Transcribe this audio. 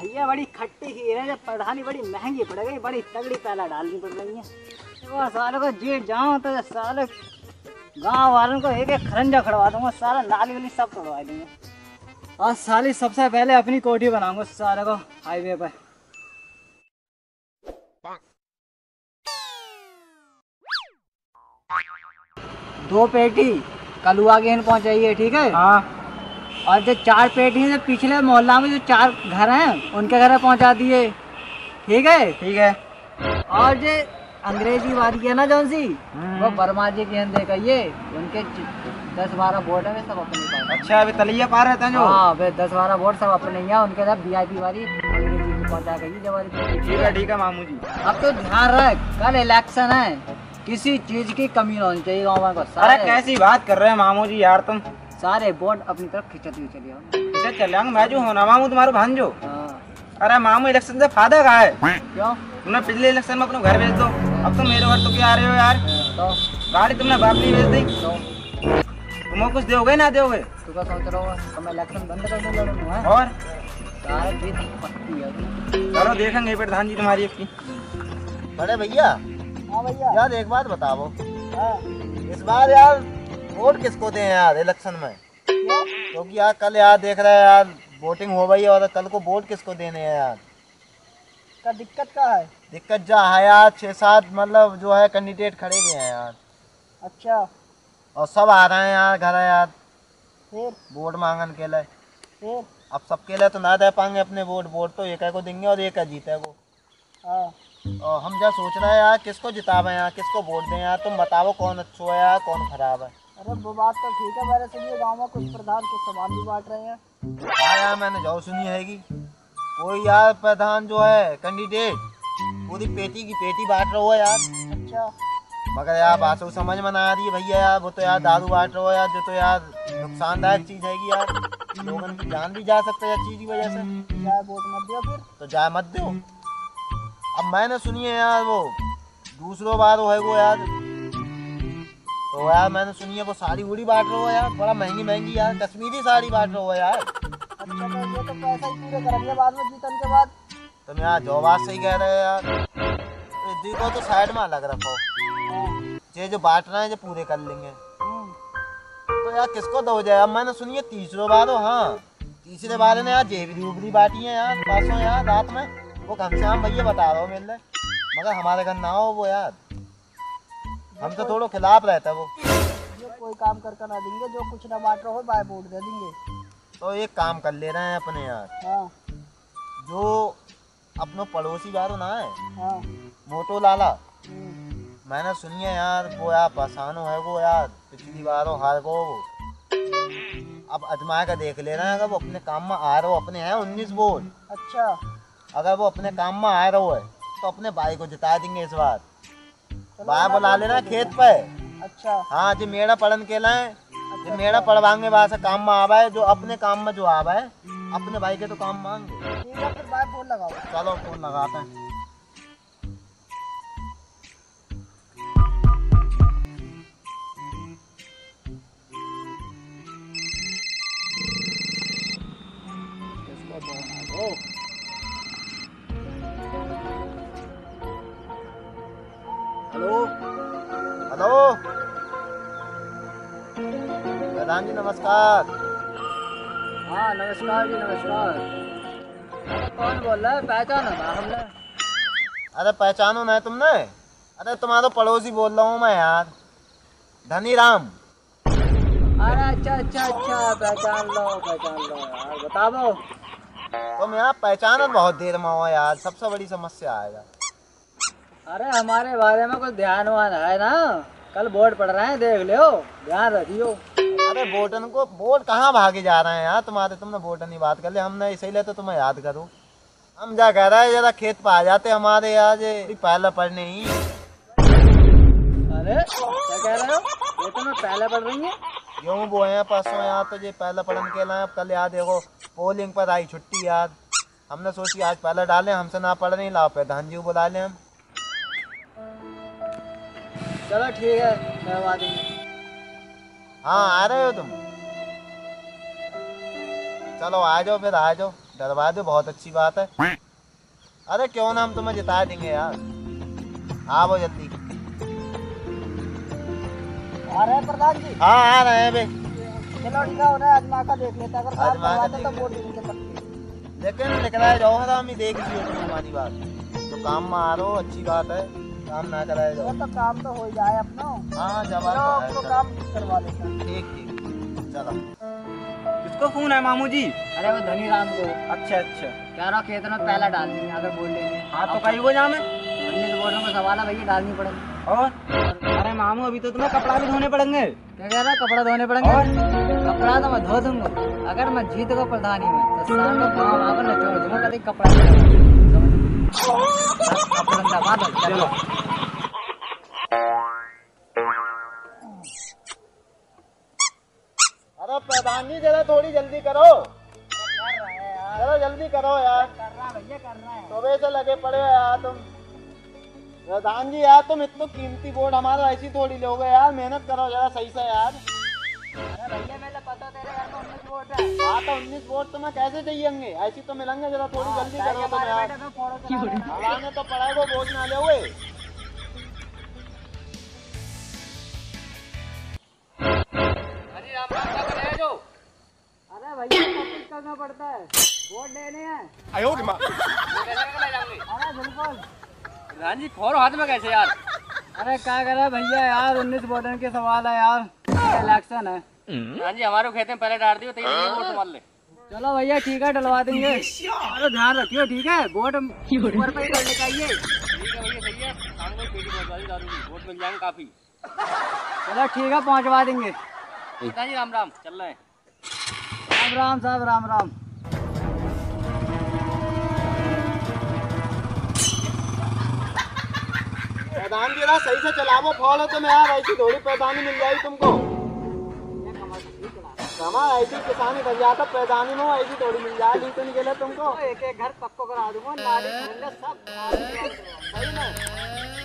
भैया बड़ी खट्टी खीर है, जब प्रधानी बड़ी महंगी पड़ गई, बड़ी तगड़ी पहला डालनी पड़ रही है। वो साले को जीत जाऊं तो साले गांव वालों को एक एक खरंजा खड़वा दूंगा, सारा नाली वाली सब तोड़वा दूंगा। और साली सबसे पहले अपनी कोठी बनाऊंगा सारे को हाईवे पर। दो पेटी कलुआ के पहुंचाइए, ठीक है? हाँ। और जो 4 पेटी हैं पिछले मोहल्ला में जो 4 घर हैं उनके घर पहुंचा दिए, ठीक है? ठीक है। और जो अंग्रेजी वाली है ना जौन सी, वो वर्मा जी के यहाँ देखा ये उनके 10-12 वोट है, सब अपने पास। अच्छा, अभी तलिया पार रहता है जो? हाँ, वे 10-12 वोट सब अपने ही हैं, उनके साथ VIP वाली अंग्रेजी की पहुंचा गई जवारी। ठीक है मामू जी। अब तो ध्यान रख, कल इलेक्शन है, किसी चीज की कमी ना होनी चाहिए गाँव में। अरे कैसी बात कर रहे हैं मामू जी यार, तुम सारे वोट अपनी तरफ खिंचते हुए चलिए। चल जाऊंगा मैं जो होना मामू तुम्हारा भांजो। अरे मामू इलेक्शन से फायदा कहा है? क्यों? तुमने पिछले इलेक्शन में अपने घर भेज दो, अब तुम मेरे घर तो क्या आ रहे हो यार? तो गाड़ी तुमने बाप नहीं भेज दी, तुम कुछ दोगे ना दोगे? तू क्या सोच रहा हो? मैं इलेक्शन बंद करने लड़ूंगा और चलो देखेंगे प्रधान जी तुम्हारी की। बड़े भैया। हाँ भैया। यार एक बात बताओ, इस बार यार वोट किसको दें यार इलेक्शन में? क्योंकि यार कल यार देख रहे हैं यार वोटिंग हो गई और कल को वोट किसको देने हैं यार? का दिक्कत क्या है? दिक्कत जा है यार, 6-7 मतलब जो है कैंडिडेट खड़े हुए हैं यार। अच्छा। और सब आ रहे हैं यार घर है यार, फिर वोट मांगने के लिए। फिर अब सबके लिए तो ना दे पाएंगे अपने वोट, वोट तो एक को देंगे और एक जीतेगा। हाँ। और हम क्या सोच रहे हैं यार, किसको जितावे यार, किसको वोट दें यार? तुम बताओ कौन अच्छा है यार, कौन खराब है? अरे वो बात तो ठीक है, मेरे सुनिए गाँव में कुछ प्रधान कुछ सामान भी बांट रहे हैं। हाँ यार मैंने जो सुनी हैगी, कोई यार प्रधान जो है कैंडिडेट पूरी पेटी की पेटी बांट रहा है यार। अच्छा। मगर यार बात तो समझ में ना आ रही है भैया यार, वो तो यार दारू बांट रहा है यार, जो तो यार नुकसानदायक चीज हैगी यार, लोगों की जान भी जा सकता है चीज की वजह से। जाए वोट मत दो फिर। तो जाए मत दो। अब मैंने सुनी है यार वो दूसरों बार वो है वो यार, तो यार मैंने सुनी है वो साड़ी उड़ी बांट रहा है यार, बड़ा महंगी महंगी यार कश्मीरी साड़ी बांट रहा है यार। अच्छा, तो ये तो पैसा ही पूरे करेंगे बाद में जीतने के बाद। तुम यार जो बात सही कह रहे हो यार, तो देखो तो साइड में अलग रखो, ये जो बांट रहे हैं जो पूरे कर लेंगे। तो यार किसको दो जाए? अब मैंने सुनी है तीसरे बार हो, हाँ तीसरे बार ने यार जेबरी उबरी बांटी है यार परसों यार रात में, वो घनश्याम भैया बता रहा हो मेरे लिए, मगर हमारे घर ना हो वो यार, हम तो थोड़ा खिलाफ रहता है वो। जो कोई काम करके ना देंगे, जो कुछ ना बांट रहा हो बाय वोट दे देंगे। तो एक काम कर ले रहे हैं अपने यार, हाँ। जो अपनो पड़ोसी बारो ना है, हाँ। मोटो लाला, मैंने सुनी है यार वो यार पसानो है वो यार, पिछली बार हार गो वो, अब अजमा कर देख ले रहे हैं, अगर वो अपने काम में आ रहा हो, अपने हैं 19 वोट। अच्छा। अगर वो अपने काम में आ रहा है तो अपने भाई को जिता देंगे इस बार। भाई बुला लेना खेत पे। अच्छा। हाँ जी मेड़ा पढ़न के लाए, जो मेड़ा पढ़वाएंगे वहाँ से काम में आवा है, जो अपने काम में जो आवा है अपने भाई के तो काम मांगे। ठीक है फिर बाय फोन लगाओ। चलो फोन लगाते हैं। हेलो। हेलो प्रधान जी नमस्कार। हाँ नमस्कार जी नमस्कार। कौन बोल रहा है? पहचाना था हमने। अरे पहचानो ना तुमने? अरे तुम्हारा पड़ोसी बोल रहा हूँ मैं यार, धनी राम। अरे अच्छा अच्छा अच्छा, पहचान लो यार, बताओ। तुम यार पहचानो बहुत देर में हो यार, सबसे बड़ी समस्या आएगा। अरे हमारे बारे में कुछ ध्यान वान है ना, कल वोट पड़ रहे हैं देख लो, ध्यान रखियो। अरे वोटन को वोट कहाँ भागे जा रहे हैं यार तुम्हारे, तुमने वोटन की बात कर ले, हमने इसीलिए तो तुम्हें याद करो। हम क्या कह रहे हैं जरा खेत पे आ जाते हमारे यार, ये पहले पढ़ने ही। अरे क्या कह रहे हो? ये तो मैं पहले पढ़ रही है। यूँ वो है परसों यार, तो ये पहले पढ़ने के लिए कल याद देखो पोलिंग पर आई छुट्टी यार, हमने सोची आज पहले डालें, हमसे ना पढ़ नहीं लाओ प्रधान जी को बुला लें हम। चलो ठीक है करवा देंगे। हाँ आ रहे हो तुम? चलो आ जाओ फिर, आ जाओ करवा दो, बहुत अच्छी बात है। अरे क्यों ना, हम तुम्हें जिता देंगे यार। आओ जल्दी। आ रहे हैं प्रधान जी? हाँ आ रहे हैं बे। चलो ठीक है, उन्हें आजमा कर देख लेते हैं, अगर काम करवाते तो वोट देंगे पक्की। लेकिन निकला जाओ हराम ही, देख लियो तुम हमारी बात। तो काम में आ रहो, अच्छी बात है, काम ना कराए जाओ। तो काम तो हो जाए अपना। हाँ जवाब तो काम करवा लेते हैं। ठीक ठीक चलो। किसको फोन है मामू जी? अरे वो धनी राम को। अच्छा अच्छा। कह रहा खेत में पहला डालनी है, अगर बोल लेंगे। हाँ तो कहीं को जाम है? 19 वोटों का सवाल है भैया, डालनी पड़ेगी। और अरे मामू अभी तो तुम्हें कपड़ा भी धोने पड़ेंगे। क्या कह रहा है? कपड़ा धोने पड़ेंगे? कपड़ा तो मैं धो दूंगा, अगर मैं जीत गो प्रधानी में तो शाम को गाँव आकर नचोड़ दूंगा, कभी कपड़ा चलो। अरे प्रधान जी जरा थोड़ी जल्दी करो, जरा जल्दी करो यार। कर रहा है भैया, कर रहा है। सुबह से लगे पड़े हो यार तुम। प्रधान जी यार तुम इतना कीमती वोट हमारा ऐसी थोड़ी लोगे यार, मेहनत करो जरा सही से यार। अरे भैया मेरे पता तेरे घर में 19 वोट है। हाँ तो 19 वोट तुम्हें कैसे चाहिएंगे, ऐसी तो मिलेंगे, जरा थोड़ी जल्दी करो तुम यार। हमारे तो पढ़ाई को वोट ना ले। अरे भैया सब कुछ करना पड़ता है, वोट लेने हैं। अरे बिल्कुल। प्रधान जी फोर हाथ में कैसे यार? अरे क्या करे भैया यार, 19 वोटों के सवाल है यार, इलेक्शन है। प्रधान जी हमारे खेत में पहले डाल दियो, वोट संभाल ले। चलो भैया ठीक है, डलवा देंगे। अरे ध्यान रखियो ठीक है, वोट ऊपर पे ही करने चाहिए। ठीक है भैया, सही है। शाम को पेटी पहुंचा दी दारू की, वोट मिल जाएंगे काफी। चलो ठीक है, पहुंचवा देंगे। प्रधान जी राम राम, चल रहे हैं। राम राम साहब, राम राम। प्रधान जी जरा सही से चलाओ, फॉलो तुम यार, ऐसी थोड़ी प्रधानी मिल जाएगी तुमको। कमा ऐसी किसानी कर जाता, प्रधानी में ऐसी थोड़ी मिल जाएगी तो नहीं गेले तुमको। एक एक घर पक्को करा दूंगा, नाली सब।